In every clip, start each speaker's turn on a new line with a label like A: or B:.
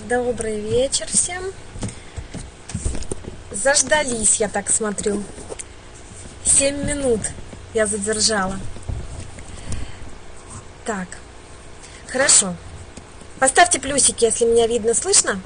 A: Добрый вечер всем. Заждались, я так смотрю. 7 минут я задержала. Так, хорошо. Поставьте плюсики, если меня видно, слышно.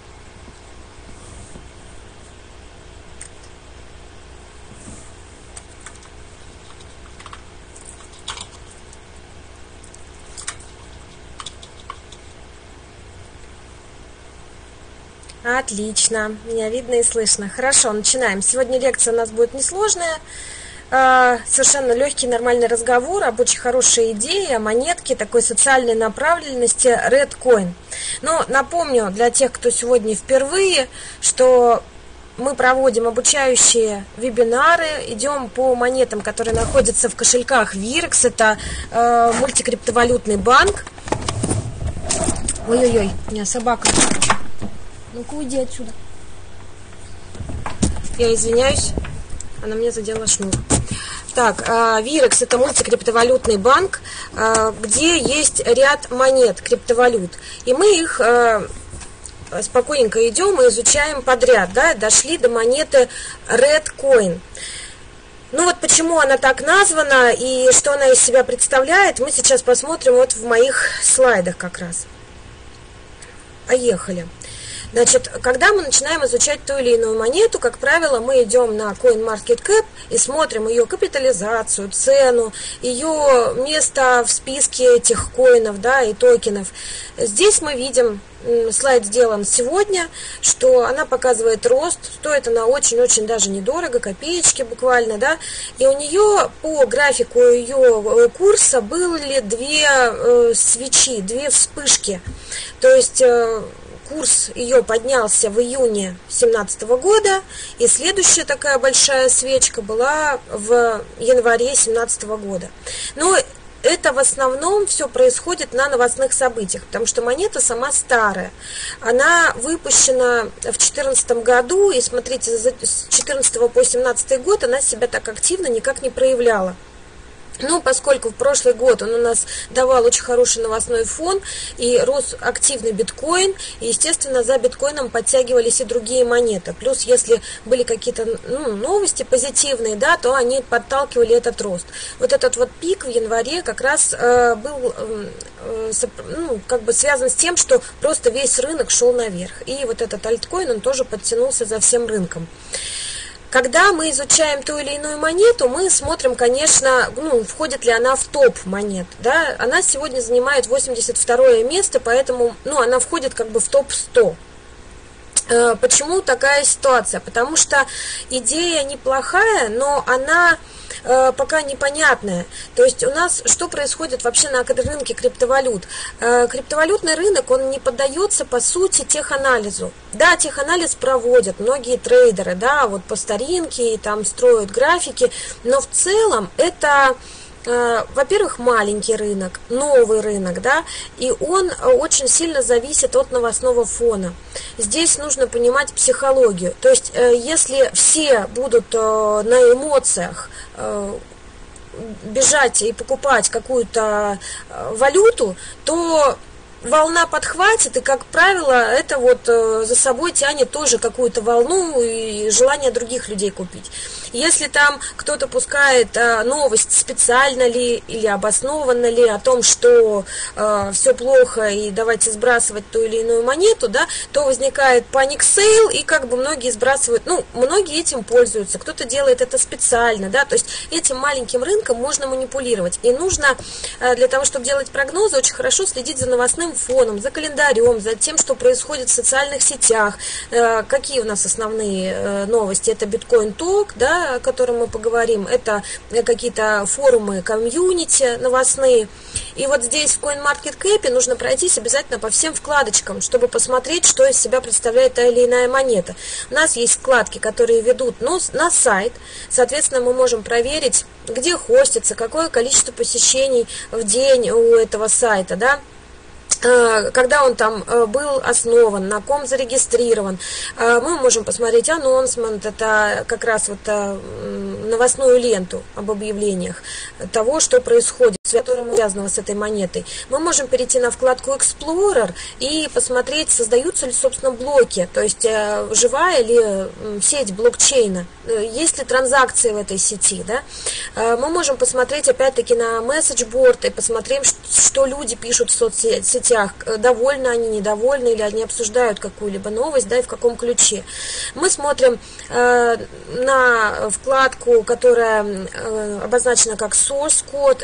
A: Отлично, меня видно и слышно. Хорошо, начинаем. Сегодня лекция у нас будет несложная, совершенно легкий, нормальный разговор об очень хорошей идее, о монетке, такой социальной направленности Redcoin. Но напомню для тех, кто сегодня впервые, что мы проводим обучающие вебинары, идем по монетам, которые находятся в кошельках Virex, это мультикриптовалютный банк. Ой-ой-ой, у меня собака. Ну-ка, уйди отсюда. Я извиняюсь, она мне задела шнур. Так, Virex это мультикриптовалютный банк, где есть ряд монет, криптовалют. И мы их спокойненько идем и изучаем подряд. Да? Дошли до монеты Redcoin. Ну вот почему она так названа и что она из себя представляет, мы сейчас посмотрим вот в моих слайдах как раз. Поехали. Значит, когда мы начинаем изучать ту или иную монету, как правило, мы идем на CoinMarketCap и смотрим ее капитализацию, цену, ее место в списке этих коинов, да, и токенов. Здесь мы видим, слайд сделан сегодня, что она показывает рост, стоит она очень-очень даже недорого, копеечки буквально, да, и у нее по графику ее курса были две свечи, две вспышки, то есть курс ее поднялся в июне 2017 года, и следующая такая большая свечка была в январе 2017 года. Но это в основном все происходит на новостных событиях, потому что монета сама старая. Она выпущена в 2014 году, и смотрите, с 2014 по 2017 год она себя так активно никак не проявляла. Ну, поскольку в прошлый год он у нас давал очень хороший новостной фон и рос активный биткоин, и, естественно, за биткоином подтягивались и другие монеты. Плюс, если были какие-то новости позитивные, да, то они подталкивали этот рост. Вот этот вот пик в январе как раз был как бы связан с тем, что просто весь рынок шел наверх. И вот этот альткоин, он тоже подтянулся за всем рынком. Когда мы изучаем ту или иную монету, мы смотрим, конечно, входит ли она в топ монет. Да? Она сегодня занимает 82 место, поэтому она входит как бы в топ-100. Почему такая ситуация? Потому что идея неплохая, но она пока непонятная. То есть у нас что происходит вообще на рынке криптовалют? Криптовалютный рынок, он не поддается по сути теханализу. Да, теханализ проводят многие трейдеры, да, вот по старинке и там строят графики, но в целом это, во-первых, маленький рынок, новый рынок, да, и он очень сильно зависит от новостного фона. Здесь нужно понимать психологию. То есть, если все будут на эмоциях бежать и покупать какую-то валюту, то волна подхватит, и, как правило, это вот за собой тянет тоже какую-то волну и желание других людей купить. Если там кто-то пускает новость, специально ли или обоснованно ли, о том, что все плохо и давайте сбрасывать ту или иную монету, да, то возникает паник-сейл, и как бы многие сбрасывают, многие этим пользуются, кто-то делает это специально, да, то есть этим маленьким рынком можно манипулировать. И нужно для того, чтобы делать прогнозы, очень хорошо следить за новостным фоном, за календарем, за тем, что происходит в социальных сетях. Какие у нас основные новости? Это Bitcoin Talk, да, о котором мы поговорим, это какие-то форумы, комьюнити новостные. И вот здесь в CoinMarketCap нужно пройтись обязательно по всем вкладочкам, чтобы посмотреть, что из себя представляет та или иная монета. У нас есть вкладки, которые ведут на сайт, соответственно, мы можем проверить, где хостится, какое количество посещений в день у этого сайта, да, когда он там был основан, на ком зарегистрирован. Мы можем посмотреть анонсмент, это как раз вот новостную ленту об объявлениях того, что происходит, связанного с этой монетой, мы можем перейти на вкладку Explorer и посмотреть, создаются ли, собственно, блоки, то есть живая ли сеть блокчейна, есть ли транзакции в этой сети, да? Мы можем посмотреть опять-таки на месседжборд и посмотреть, что люди пишут в соцсетях, довольны они, недовольны, или они обсуждают какую-либо новость, да, и в каком ключе. Мы смотрим на вкладку, которая обозначена как source code,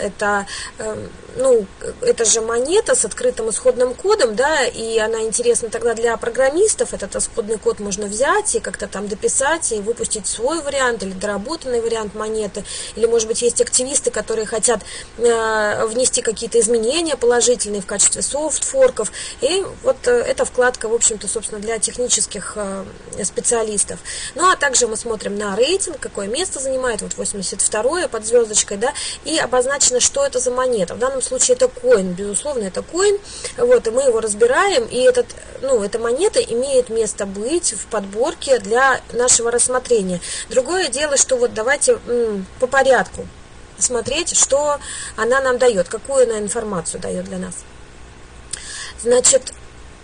A: это же монета с открытым исходным кодом, да, и она интересна тогда для программистов. Этот исходный код можно взять и как-то там дописать и выпустить свой вариант или доработанный вариант монеты, или, может быть, есть активисты, которые хотят внести какие-то изменения положительные в качестве софт-форков, и вот эта вкладка, в общем-то, собственно, для технических специалистов. Ну, а также мы смотрим на рейтинг, какое место занимает, вот 82-е под звездочкой, да, и обозначено, что это за монета. В данном случае это коин, безусловно, это коин, вот, и мы его разбираем, и эта монета имеет место быть в подборке для нашего рассмотрения. Другое дело, что вот давайте по порядку смотреть, что она нам дает, какую она информацию дает для нас. Значит,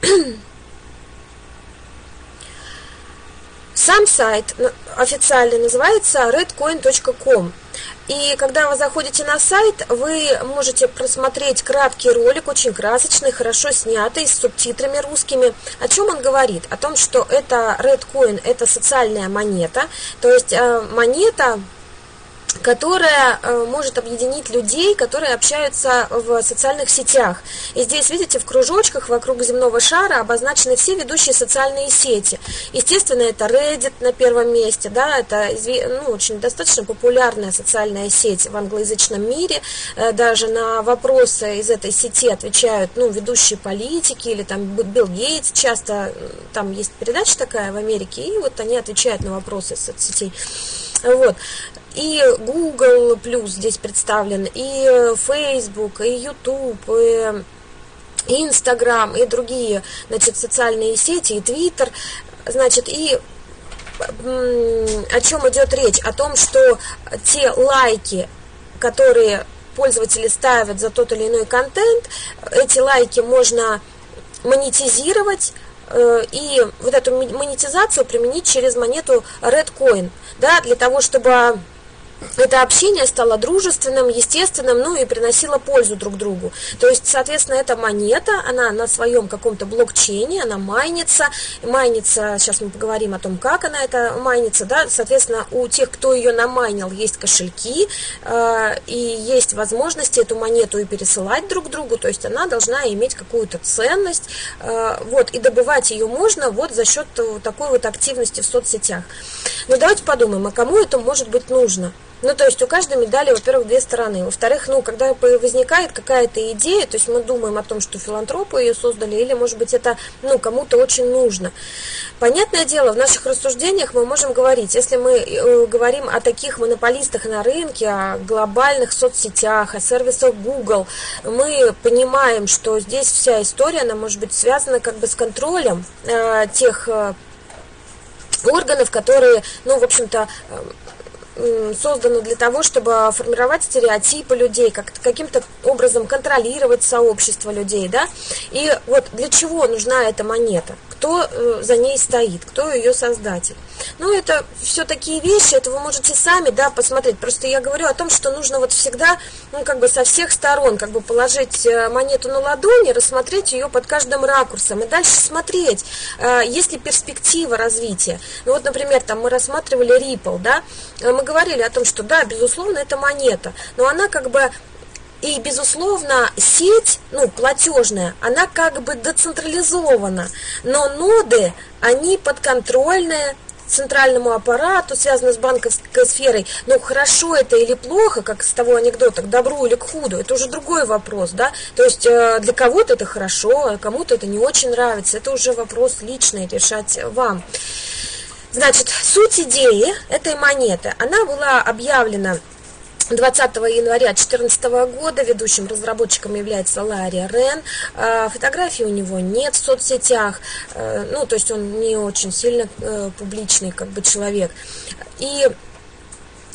A: сам сайт официально называется redcoin.com. И когда вы заходите на сайт, вы можете просмотреть краткий ролик, очень красочный, хорошо снятый, с субтитрами русскими. О чем он говорит? О том, что это Redcoin, это социальная монета, то есть монета, которая может объединить людей, которые общаются в социальных сетях. И здесь, видите, в кружочках вокруг земного шара обозначены все ведущие социальные сети. Естественно, это Reddit на первом месте, да, это очень достаточно популярная социальная сеть в англоязычном мире. Даже на вопросы из этой сети отвечают ведущие политики или там Билл Гейтс, часто там есть передача такая в Америке, и вот они отвечают на вопросы из соцсетей. Вот. И Google Plus здесь представлен, и Facebook, и YouTube, и Instagram, и другие, значит, социальные сети, и Twitter. Значит, и о чем идет речь? О том, что те лайки, которые пользователи ставят за тот или иной контент, эти лайки можно монетизировать, и вот эту монетизацию применить через монету Redcoin, да, для того, чтобы это общение стало дружественным, естественным, и приносило пользу друг другу. То есть, соответственно, эта монета, она на своем каком-то блокчейне, она майнится, сейчас мы поговорим о том, как она это майнится, да, соответственно, у тех, кто ее намайнил, есть кошельки, и есть возможности эту монету и пересылать друг другу, то есть она должна иметь какую-то ценность, вот, и добывать ее можно вот за счет такой вот активности в соцсетях. Но давайте подумаем, а кому это может быть нужно? То есть у каждой медали, во-первых, две стороны. Во-вторых, когда возникает какая-то идея, то есть мы думаем о том, что филантропы ее создали, или, может быть, это, кому-то очень нужно. Понятное дело, в наших рассуждениях мы можем говорить, если мы говорим о таких монополистах на рынке, о глобальных соцсетях, о сервисах Google, мы понимаем, что здесь вся история, она может быть связана как бы с контролем тех органов, которые, в общем-то, создано для того, чтобы формировать стереотипы людей, каким-то образом контролировать сообщество людей, да, и вот для чего нужна эта монета, кто за ней стоит, кто ее создатель. Это все такие вещи, это вы можете сами, да, посмотреть, просто я говорю о том, что нужно вот всегда, со всех сторон, положить монету на ладони, рассмотреть ее под каждым ракурсом и дальше смотреть, есть ли перспектива развития. Например, там мы рассматривали Ripple, да, мы говорили о том, что да, безусловно, это монета, но она и, безусловно, сеть, платежная, она децентрализована, но ноды, они подконтрольные центральному аппарату, связаны с банковской сферой. Хорошо это или плохо, как с того анекдота, к добру или к худу, это уже другой вопрос, да, то есть для кого-то это хорошо, а кому-то это не очень нравится, это уже вопрос личный, решать вам. Значит, суть идеи этой монеты, она была объявлена 20 января 2014 года, ведущим разработчиком является Ларри Рен, фотографий у него нет в соцсетях, то есть он не очень сильно публичный человек. И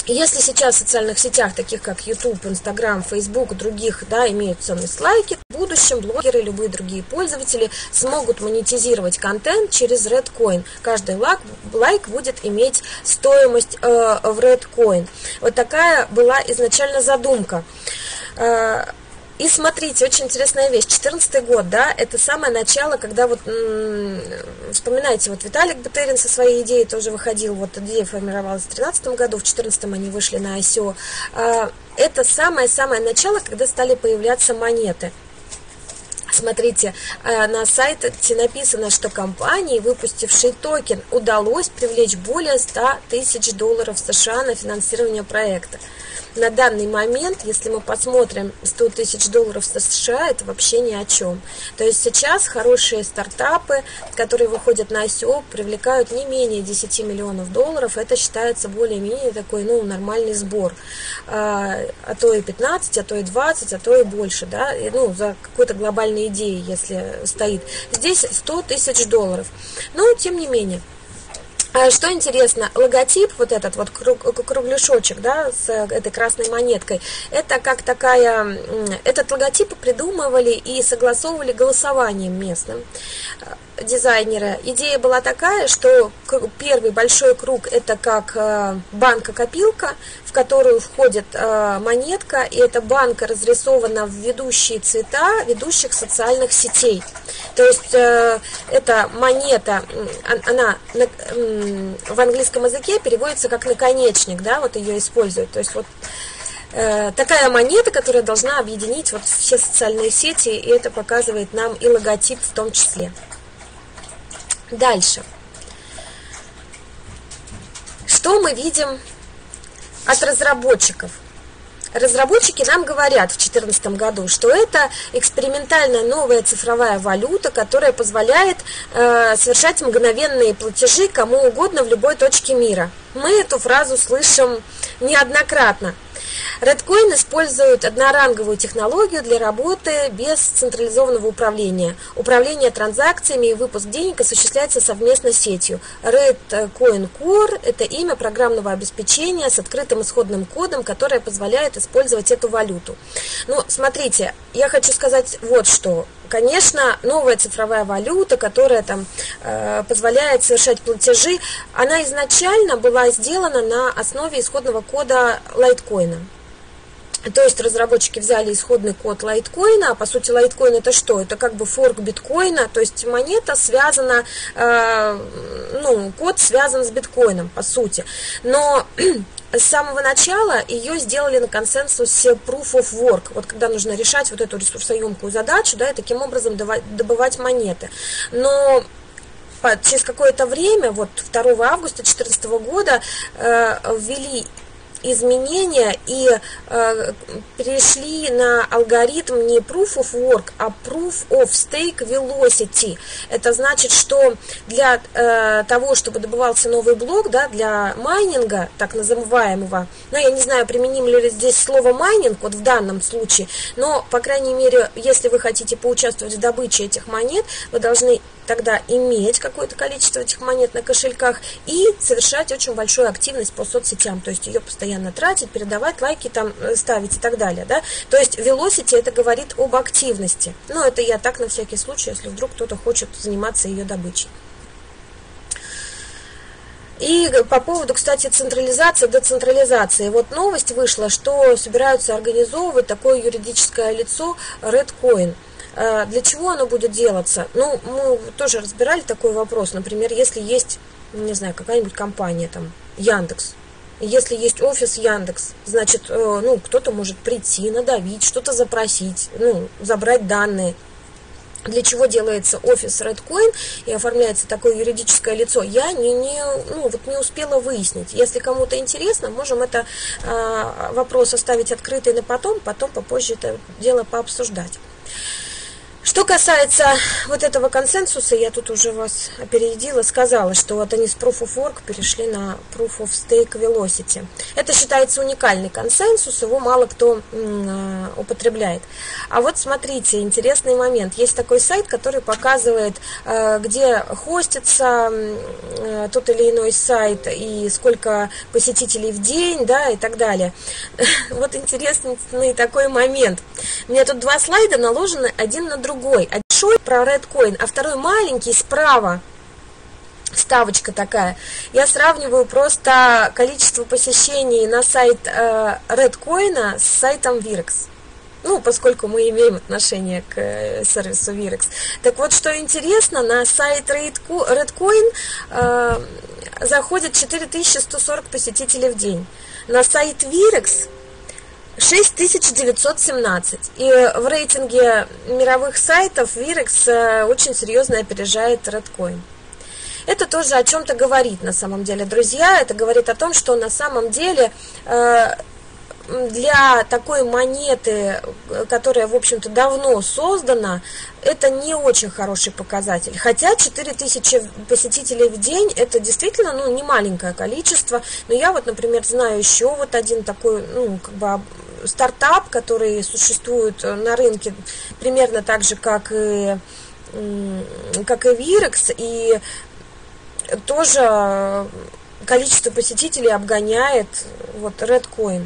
A: Если сейчас в социальных сетях, таких как YouTube, Instagram, Facebook, других, да, имеют ценность лайки, в будущем блогеры и любые другие пользователи смогут монетизировать контент через Redcoin. Каждый лайк будет иметь стоимость в Redcoin. Вот такая была изначально задумка. И смотрите, очень интересная вещь. 2014 год, да, это самое начало, когда вот, вспоминайте, вот Виталик Бутерин со своей идеей тоже выходил, вот идея формировалась в 2013 году, в 2014 они вышли на ICO. Это самое-самое начало, когда стали появляться монеты. Смотрите, на сайте написано, что компании, выпустившей токен, удалось привлечь более 100 тысяч долларов США на финансирование проекта. На данный момент, если мы посмотрим 100 тысяч долларов США, это вообще ни о чем. То есть сейчас хорошие стартапы, которые выходят на ICO, привлекают не менее 10 миллионов долларов. Это считается более-менее такой, нормальный сбор. А то и 15, а то и 20, а то и больше, да, за какой-то глобальной идеей, если стоит. Здесь 100 тысяч долларов. Но, тем не менее. Что интересно, логотип, вот этот вот кругляшочек, да, с этой красной монеткой, это как такая, этот логотип придумывали и согласовывали голосованием местным дизайнеры. Идея была такая, что первый большой круг это как банка-копилка, в которую входит монетка, и эта банка разрисована в ведущие цвета ведущих социальных сетей. То есть эта монета, она в английском языке переводится как наконечник, да, вот ее используют. То есть вот такая монета, которая должна объединить вот все социальные сети, и это показывает нам и логотип в том числе. Дальше. Что мы видим от разработчиков? Разработчики нам говорят в 2014 году, что это экспериментальная новая цифровая валюта, которая позволяет совершать мгновенные платежи кому угодно в любой точке мира. Мы эту фразу слышим неоднократно. Redcoin использует одноранговую технологию для работы без централизованного управления. Управление транзакциями и выпуск денег осуществляется совместно с сетью. Redcoin Core – это имя программного обеспечения с открытым исходным кодом, которое позволяет использовать эту валюту. Смотрите, я хочу сказать вот что. Конечно, новая цифровая валюта, которая позволяет совершать платежи, она изначально была сделана на основе исходного кода Litecoin. То есть разработчики взяли исходный код Litecoin, а по сути Litecoin это что? Это как бы форк биткоина, то есть монета связана, код связан с биткоином по сути. Но с самого начала ее сделали на консенсусе Proof of Work, вот когда нужно решать вот эту ресурсоемкую задачу, да, и таким образом добывать монеты. Но через какое-то время, вот 2 августа 2014 года, ввели изменения и перешли на алгоритм не Proof of Work, а Proof of Stake Velocity. Это значит, что для того, чтобы добывался новый блок, да, для майнинга, так называемого, я не знаю, применим ли здесь слово майнинг вот в данном случае, но, по крайней мере, если вы хотите поучаствовать в добыче этих монет, вы должны тогда иметь какое-то количество этих монет на кошельках и совершать очень большую активность по соцсетям, то есть ее постоянно тратить, передавать, лайки там ставить и так далее, да. То есть velocity это говорит об активности. Это я так на всякий случай, если вдруг кто-то хочет заниматься ее добычей. И по поводу, кстати, централизации, децентрализации. Вот новость вышла, что собираются организовывать такое юридическое лицо Redcoin. Для чего оно будет делаться? Мы тоже разбирали такой вопрос. Например, если есть, не знаю, какая-нибудь компания, там, Яндекс. Если есть офис Яндекс, значит, кто-то может прийти, надавить, что-то запросить, забрать данные. Для чего делается офис Redcoin и оформляется такое юридическое лицо, я не успела выяснить. Если кому-то интересно, можем это вопрос оставить открытый на потом попозже это дело пообсуждать. Что касается вот этого консенсуса, я тут уже вас опередила, сказала, что вот они с Proof of Work перешли на Proof of Stake Velocity. Это считается уникальный консенсус, его мало кто употребляет. А вот смотрите, интересный момент. Есть такой сайт, который показывает, где хостится тот или иной сайт и сколько посетителей в день, да, и так далее. Вот интересный такой момент. У меня тут два слайда наложены один на другой. Один большой про Redcoin, а второй маленький справа. Вставочка такая. Я сравниваю просто количество посещений на сайт Redcoin с сайтом Virex. Ну, поскольку мы имеем отношение к сервису Virex. Так вот, что интересно, на сайт Redcoin заходит 4140 посетителей в день. На сайт Virex 6917. И в рейтинге мировых сайтов Virex очень серьезно опережает Redcoin. Это тоже о чем-то говорит на самом деле, друзья. Это говорит о том, что на самом деле для такой монеты, которая, в общем-то, давно создана, это не очень хороший показатель. Хотя 4000 посетителей в день – это действительно, ну, не маленькое количество. Но я вот, например, знаю еще вот один такой, ну, как бы стартап, который существует на рынке примерно так же, как и Virex, и тоже количество посетителей обгоняет вот Redcoin.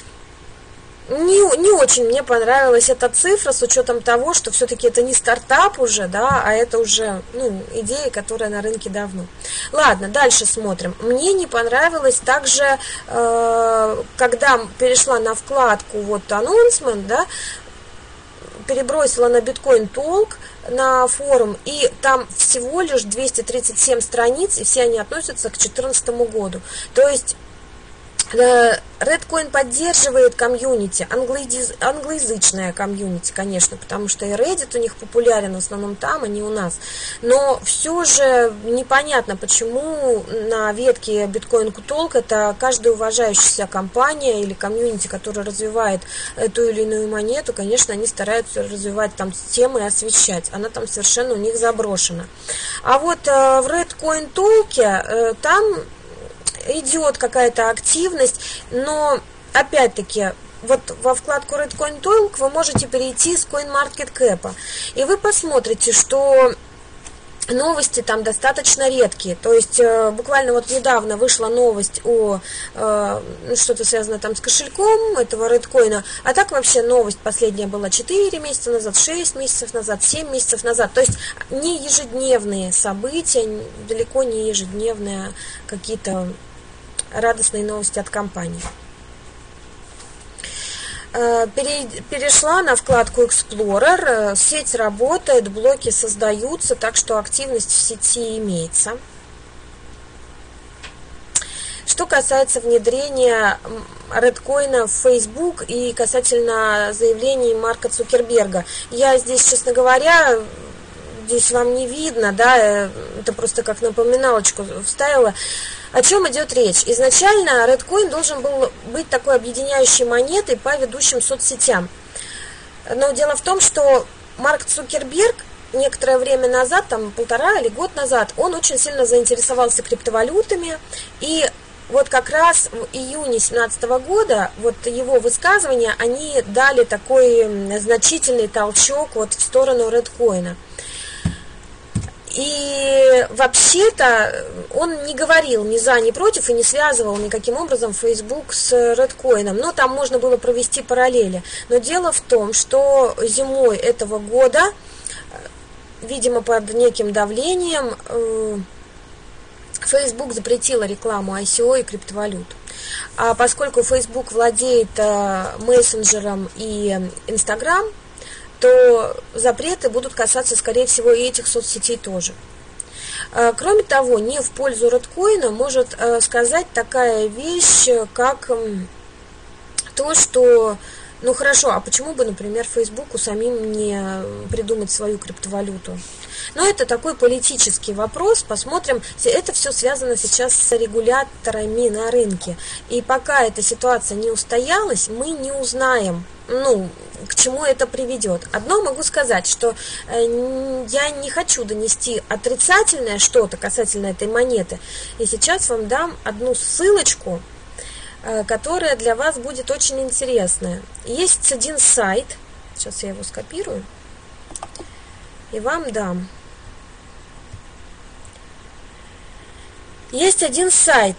A: Не очень мне понравилась эта цифра с учетом того, что все-таки это не стартап уже, да, а это уже, ну, идея, которая на рынке давно. Ладно, дальше смотрим. Мне не понравилось также, когда перешла на вкладку вот announcement, да, перебросила на Bitcoin Talk, на форум, и там всего лишь 237 страниц, и все они относятся к 2014 году. То есть Redcoin поддерживает комьюнити, англоязычное комьюнити, конечно, потому что и Reddit у них популярен, в основном там, а не у нас. Но все же непонятно, почему на ветке Bitcoin Talk это каждая уважающаяся компания или комьюнити, которая развивает ту или иную монету, конечно, они стараются развивать там темы и освещать. Она там совершенно у них заброшена. А вот в Redcoin Talk там идет какая-то активность, но опять-таки вот во вкладку Redcoin Talk вы можете перейти с CoinMarketCap, и вы посмотрите, что новости там достаточно редкие. То есть буквально вот недавно вышла новость о что-то связано там с кошельком этого Redcoin, а так вообще новость последняя была 4 месяца назад, 6 месяцев назад, 7 месяцев назад. То есть не ежедневные события, далеко не ежедневные какие-то радостные новости от компании. Перешла на вкладку Explorer. Сеть работает, блоки создаются, так что активность в сети имеется. Что касается внедрения Redcoin в Facebook и касательно заявлений Марка Цукерберга, я здесь, честно говоря, здесь вам не видно, да, это просто как напоминалочку вставила. О чем идет речь? Изначально Redcoin должен был быть такой объединяющей монетой по ведущим соцсетям. Но дело в том, что Марк Цукерберг некоторое время назад, там 1,5 или год назад, он очень сильно заинтересовался криптовалютами. И вот как раз в июне 2017 года вот его высказывания, они дали такой значительный толчок вот в сторону Redcoin. И вообще-то он не говорил ни за, ни против и не связывал никаким образом Facebook с Redcoin. Но там можно было провести параллели. Но дело в том, что зимой этого года, видимо, под неким давлением, Facebook запретила рекламу ICO и криптовалют. А поскольку Facebook владеет мессенджером и Instagram, то запреты будут касаться, скорее всего, и этих соцсетей тоже. Кроме того, не в пользу Redcoin может сказать такая вещь, как то, что, ну хорошо, а почему бы, например, Фейсбуку самим не придумать свою криптовалюту? Но это такой политический вопрос, посмотрим. Это все связано сейчас с регуляторами на рынке. И пока эта ситуация не устоялась, мы не узнаем, ну, к чему это приведет. Одно могу сказать, что я не хочу донести отрицательное что-то касательно этой монеты. И сейчас вам дам одну ссылочку, которая для вас будет очень интересная. Есть один сайт, сейчас я его скопирую и вам дам. Есть один сайт,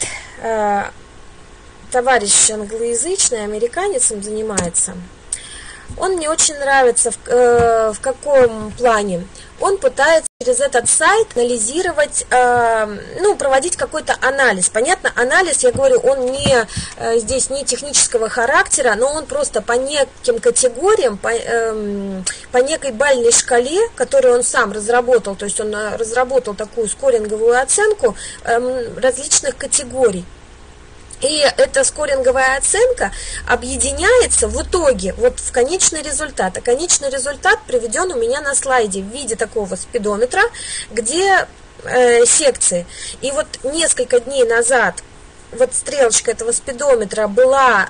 A: товарищ англоязычный, американец им занимается. Он мне очень нравится в каком плане. Он пытается через этот сайт анализировать, ну, проводить какой-то анализ. Понятно, анализ, я говорю, он здесь не технического характера, но он просто по неким категориям, по некой бальной шкале, которую он сам разработал, то есть он разработал такую скоринговую оценку различных категорий. И эта скоринговая оценка объединяется в итоге вот в конечный результат. А конечный результат приведен у меня на слайде в виде такого спидометра, где секции. И вот несколько дней назад вот стрелочка этого спидометра была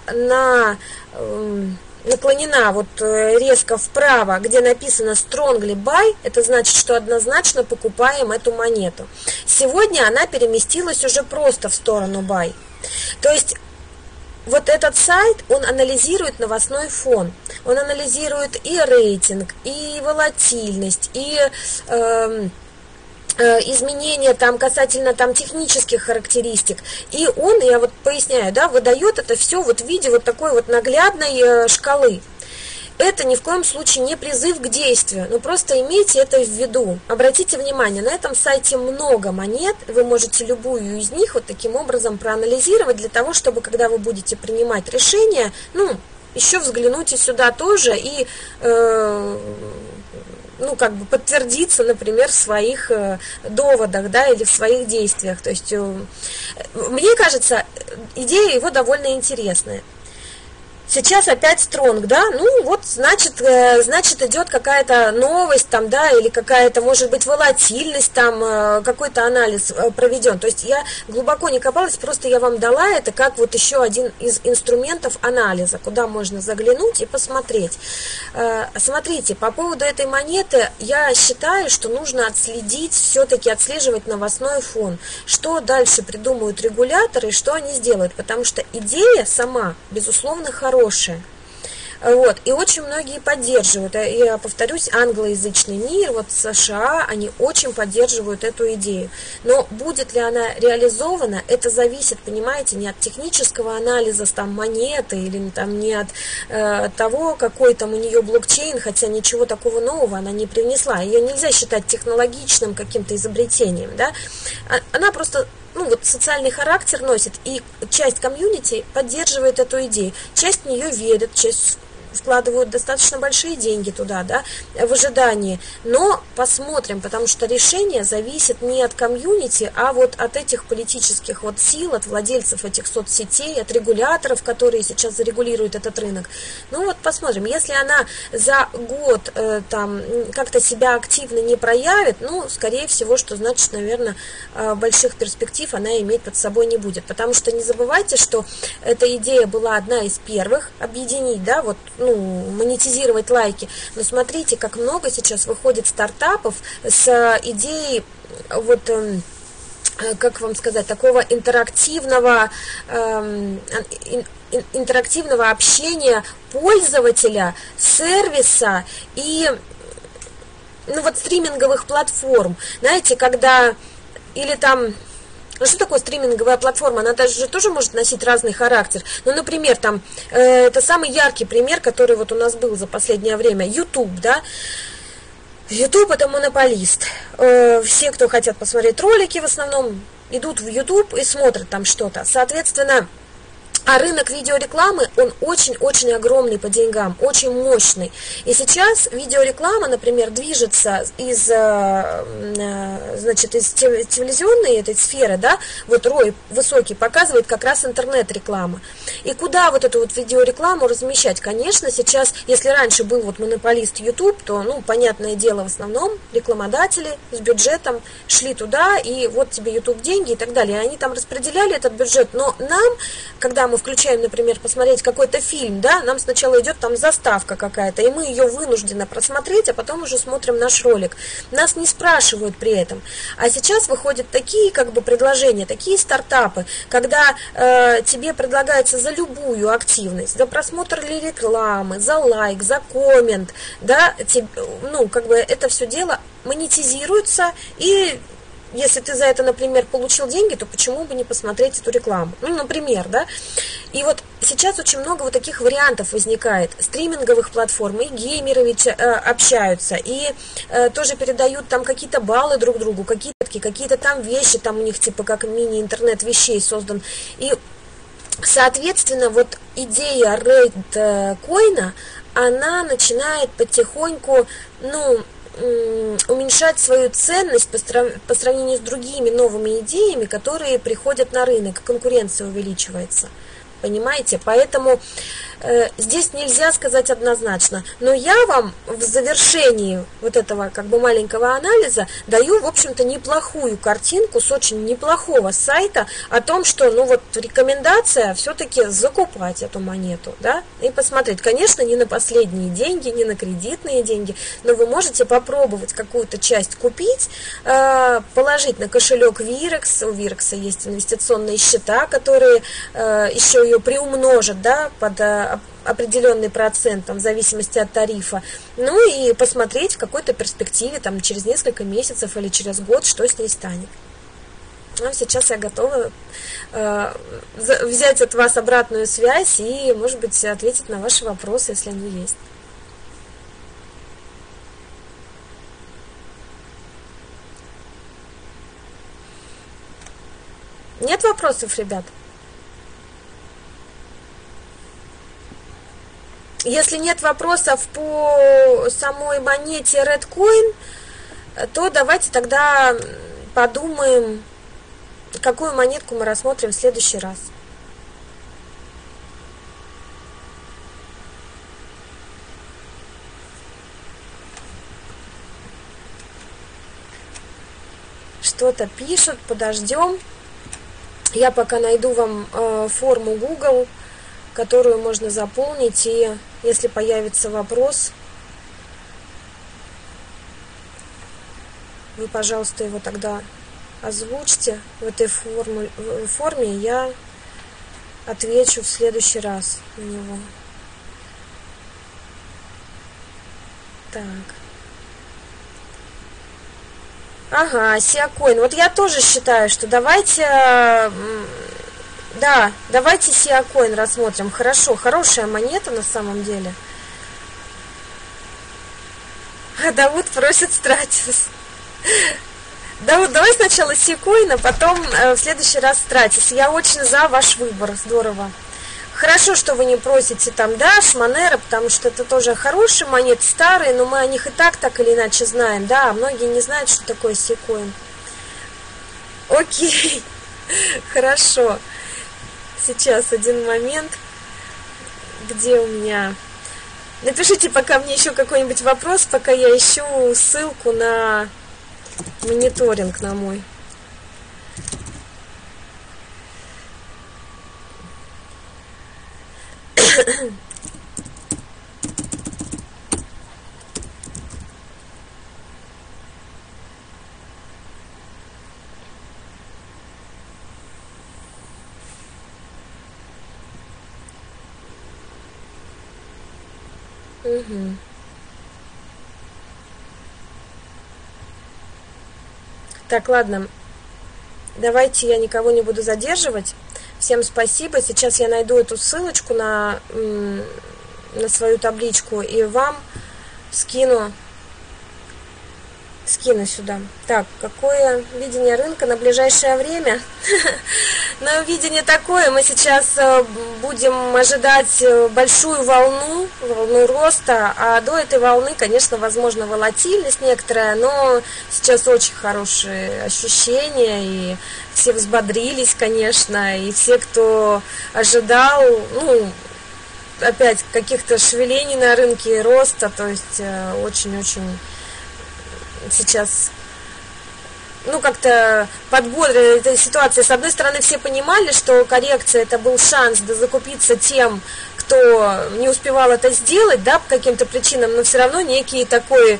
A: наклонена вот резко вправо, где написано strongly buy, это значит, что однозначно покупаем эту монету. Сегодня она переместилась уже просто в сторону buy. То есть вот этот сайт, он анализирует новостной фон, он анализирует и рейтинг, и волатильность, и изменения там касательно там технических характеристик. И он, я вот поясняю, да, выдает это все вот в виде вот такой вот наглядной шкалы. Это ни в коем случае не призыв к действию, но просто имейте это в виду. Обратите внимание, на этом сайте много монет, вы можете любую из них вот таким образом проанализировать, для того, чтобы, когда вы будете принимать решение, ну, еще взгляните сюда тоже и, ну, как бы подтвердиться, например, в своих доводах, да, или в своих действиях. То есть, мне кажется, идея его довольно интересная. Сейчас опять стронг, да, ну вот, значит идет какая-то новость там, да, или какая-то, может быть, волатильность там, какой-то анализ проведен. То есть я глубоко не копалась, просто я вам дала это как вот еще один из инструментов анализа, куда можно заглянуть и посмотреть. Смотрите, по поводу этой монеты я считаю, что нужно все-таки отслеживать новостной фон, что дальше придумают регуляторы и что они сделают, потому что идея сама, безусловно, хорошая. Вот, и очень многие поддерживают, я повторюсь, англоязычный мир, вот США, они очень поддерживают эту идею. Но будет ли она реализована, это зависит, понимаете, не от технического анализа там монеты, или там не от того, какой там у нее блокчейн, хотя ничего такого нового она не привнесла. Ее нельзя считать технологичным каким-то изобретением, да? Она просто, ну, вот социальный характер носит, и часть комьюнити поддерживает эту идею, часть в нее верит, часть вкладывают достаточно большие деньги туда, да, в ожидании. Но посмотрим, потому что решение зависит не от комьюнити, а вот от этих политических вот сил, от владельцев этих соцсетей, от регуляторов, которые сейчас зарегулируют этот рынок. Ну вот посмотрим, если она за год там как-то себя активно не проявит, ну, скорее всего, что значит, наверное, больших перспектив она иметь под собой не будет. Потому что не забывайте, что эта идея была одна из первых, объединить, да, вот, ну, монетизировать лайки. Но смотрите, как много сейчас выходит стартапов с идеей вот, как вам сказать, такого интерактивного общения пользователя, сервиса и, ну, вот стриминговых платформ. Знаете, когда или там... Ну, что такое стриминговая платформа? Она даже тоже может носить разный характер. Ну, например, там, это самый яркий пример, который вот у нас был за последнее время. YouTube, да? YouTube – это монополист. Все, кто хотят посмотреть ролики, в основном идут в YouTube и смотрят там что-то. Соответственно, а рынок видеорекламы, он очень-очень огромный по деньгам, очень мощный. И сейчас видеореклама, например, движется из телевизионной этой сферы, да, вот ROI высокий показывает как раз интернет-реклама. И куда вот эту вот видеорекламу размещать? Конечно, сейчас, если раньше был вот монополист YouTube, то, ну, понятное дело, в основном рекламодатели с бюджетом шли туда, и вот тебе YouTube деньги и так далее. Они там распределяли этот бюджет, но нам, когда мы мы включаем, например, посмотреть какой-то фильм, да, нам сначала идет там заставка какая-то, и мы ее вынуждены просмотреть, а потом уже смотрим наш ролик. Нас не спрашивают при этом. А сейчас выходят такие как бы предложения, такие стартапы, когда тебе предлагается за любую активность, за просмотр или рекламы, за лайк, за коммент, да, ну, как бы это все дело монетизируется, и если ты за это, например, получил деньги, то почему бы не посмотреть эту рекламу? Ну, например, да. И вот сейчас очень много вот таких вариантов возникает. Стриминговых платформ, и геймеры ведь общаются, и тоже передают там какие-то баллы друг другу, какие-то там вещи, там у них типа как мини-интернет вещей создан. И, соответственно, вот идея рейд-коина, она начинает потихоньку, ну, уменьшать свою ценность по сравнению с другими новыми идеями, которые приходят на рынок, конкуренция увеличивается. Понимаете? Поэтому здесь нельзя сказать однозначно. Но я вам в завершении вот этого как бы маленького анализа даю, в общем-то, неплохую картинку с очень неплохого сайта о том, что, ну вот, рекомендация все-таки закупать эту монету, да, и посмотреть. Конечно, не на последние деньги, не на кредитные деньги, но вы можете попробовать какую-то часть купить, положить на кошелек Вирекс. У Вирекса есть инвестиционные счета, которые еще ее приумножат, да, под определенный процент, там, в зависимости от тарифа, ну и посмотреть в какой-то перспективе, там, через несколько месяцев или через год, что с ней станет. Ну, сейчас я готова взять от вас обратную связь и, может быть, ответить на ваши вопросы, если они есть. Нет вопросов, ребят? Если нет вопросов по самой монете Redcoin, то давайте тогда подумаем, какую монетку мы рассмотрим в следующий раз. Что-то пишут, подождем. Я пока найду вам форму Google, которую можно заполнить, и если появится вопрос, вы, пожалуйста, его тогда озвучьте в этой форме, я отвечу в следующий раз на него. Так. Ага, Сиакоин. Вот я тоже считаю, что давайте... Да, давайте Сиакоин рассмотрим. Хорошо, хорошая монета на самом деле. А Давуд просит Стратис. Давуд, давай сначала Сиакоин, а потом в следующий раз Стратис. Я очень за ваш выбор, здорово. Хорошо, что вы не просите там Dash, Monero, потому что это тоже хорошие монеты, старые, но мы о них и так или иначе знаем, да, а многие не знают, что такое Сиакоин. Окей, хорошо. Сейчас один момент, где у меня... Напишите пока мне еще какой-нибудь вопрос, пока я ищу ссылку на мониторинг на мой. Угу. Так, ладно. Давайте я никого не буду задерживать. Всем спасибо. Сейчас я найду эту ссылочку на свою табличку и вам скину сюда. Так, какое видение рынка на ближайшее время? Но видение такое, мы сейчас будем ожидать большую волну роста, а до этой волны, конечно, возможно волатильность некоторая, но сейчас очень хорошие ощущения, и все взбодрились, конечно, и все, кто ожидал, ну, опять каких-то шевелений на рынке и роста, то есть очень-очень сейчас ну, как-то подбодрили этой ситуации. С одной стороны, все понимали, что коррекция это был шанс закупиться тем, кто не успевал это сделать, да, по каким-то причинам, но все равно некие такой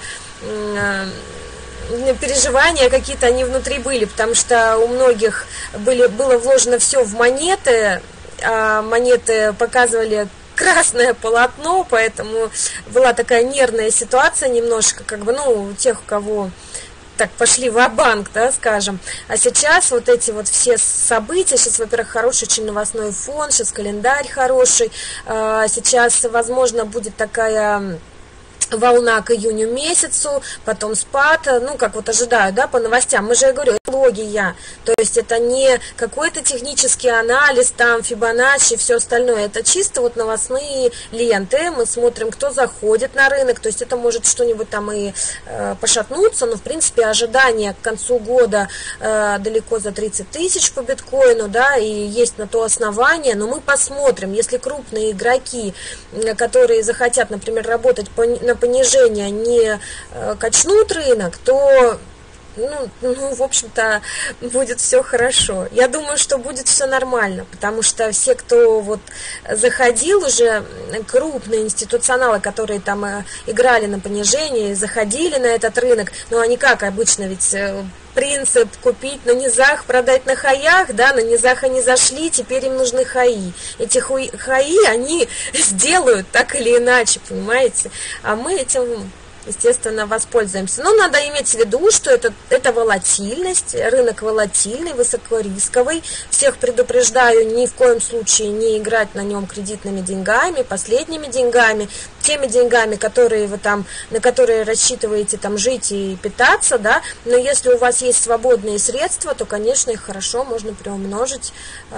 A: переживания какие-то они внутри были, потому что у многих было вложено все в монеты, а монеты показывали красное полотно, поэтому была такая нервная ситуация немножко, как бы, ну, у тех, у кого так пошли ва-банк, да, скажем. А сейчас вот эти вот все события, сейчас, во-первых, хороший очень новостной фон, сейчас календарь хороший, сейчас, возможно, будет такая волна к июню месяцу, потом спад, ну, как вот ожидаю, да, по новостям. Мы же, я говорю, это логия, то есть это не какой-то технический анализ, там, Фибоначчи, все остальное, это чисто вот новостные ленты, мы смотрим, кто заходит на рынок, то есть это может что-нибудь там и пошатнуться, но, в принципе, ожидания к концу года далеко за 30 тысяч по биткоину, да, и есть на то основание, но мы посмотрим, если крупные игроки, которые захотят, например, работать на понижение, не качнут рынок, то, ну, в общем-то, будет все хорошо. Я думаю, что будет все нормально, потому что все, кто вот заходил уже, крупные институционалы, которые там играли на понижение, заходили на этот рынок, ну, они как обычно, ведь принцип купить на низах, продать на хаях, да, на низах они зашли, теперь им нужны хаи. Эти хаи они сделают так или иначе, понимаете? А мы этим, естественно, воспользуемся. Но надо иметь в виду, что это волатильность, рынок волатильный, высокорисковый. Всех предупреждаю, ни в коем случае не играть на нем кредитными деньгами, последними деньгами, теми деньгами, которые вы там, на которые рассчитываете там жить и питаться, да, но если у вас есть свободные средства, то, конечно, их хорошо можно приумножить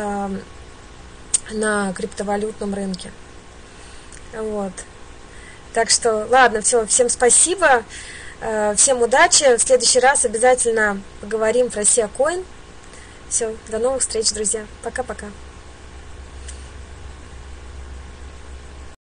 A: на криптовалютном рынке. Вот. Так что, ладно, все, всем спасибо, всем удачи. В следующий раз обязательно поговорим про Sia Coin. Все, до новых встреч, друзья. Пока-пока.